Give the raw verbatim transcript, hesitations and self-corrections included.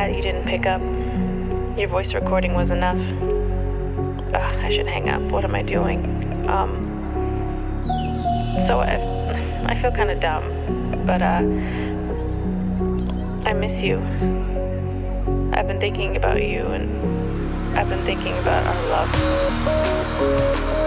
glad you didn't pick up. Your voice recording was enough. Ugh, I should hang up. What am I doing? Um, so I, I feel kind of dumb, but uh, I miss you. I've been thinking about you, and I've been thinking about our love.